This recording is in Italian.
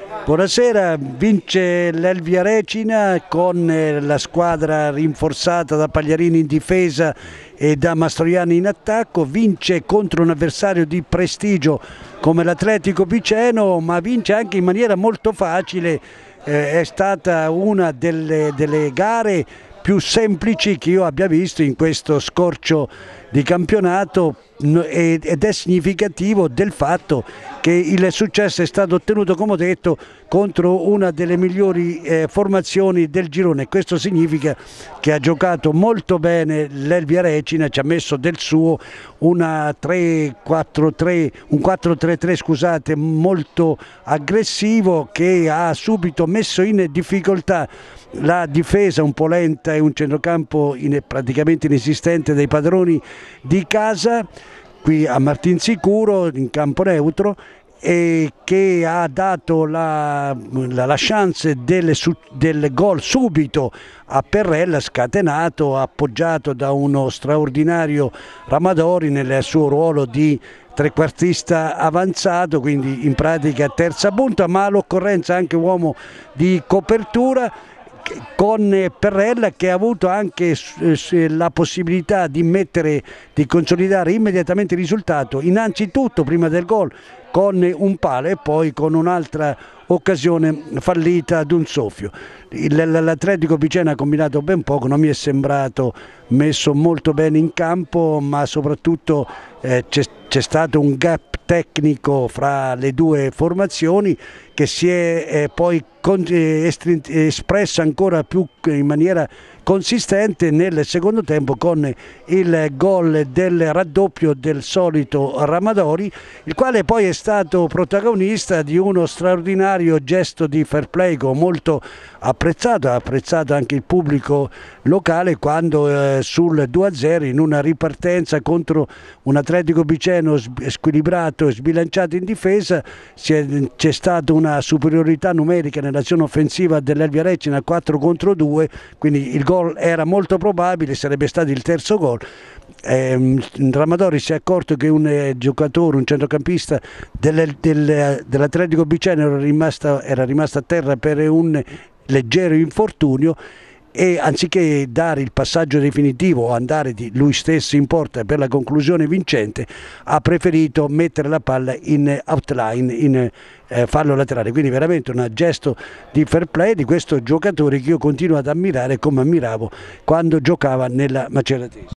Buonasera, vince l'Elvia Recina con la squadra rinforzata da Pagliarini in difesa e da Mastroianni in attacco, vince contro un avversario di prestigio come l'Atletico Piceno, ma vince anche in maniera molto facile, è stata una delle gare più semplici che io abbia visto in questo scorcio di campionato ed è significativo del fatto che il successo è stato ottenuto, come ho detto, contro una delle migliori formazioni del girone. Questo significa che ha giocato molto bene l'Elvia Recina, ci ha messo del suo, un 4-3-3 scusate, molto aggressivo, che ha subito messo in difficoltà la difesa un po' lenta e un centrocampo praticamente inesistente dei padroni di casa qui a Martinsicuro in campo neutro, e che ha dato la chance del gol subito a Perrella, scatenato, appoggiato da uno straordinario Ramadori nel suo ruolo di trequartista avanzato, quindi in pratica terza punta, ma all'occorrenza anche uomo di copertura, con Perrella che ha avuto anche la possibilità di consolidare immediatamente il risultato, innanzitutto prima del gol con un palo e poi con un'altra occasione fallita ad un soffio. L'Atletico Piceno ha combinato ben poco, non mi è sembrato messo molto bene in campo, ma soprattutto c'è stato un gap tecnico fra le due formazioni che si è poi espresso ancora più in maniera consistente nel secondo tempo con il gol del raddoppio del solito Ramadori, il quale poi è stato protagonista di uno straordinario gesto di fair play molto apprezzato, ha apprezzato anche il pubblico locale, quando sul 2-0 in una ripartenza contro un Atletico Piceno squilibrato e sbilanciato in difesa c'è stata una superiorità numerica nell'azione offensiva dell'Elvia Recina 4-2, quindi il gol era molto probabile, sarebbe stato il terzo gol. Ramadori si è accorto che un giocatore, un centrocampista dell'Atletico Piceno era rimasto a terra per un leggero infortunio, e anziché dare il passaggio definitivo o andare lui stesso in porta per la conclusione vincente, ha preferito mettere la palla in outline, in fallo laterale. Quindi veramente un gesto di fair play di questo giocatore che io continuo ad ammirare come ammiravo quando giocava nella Maceratese.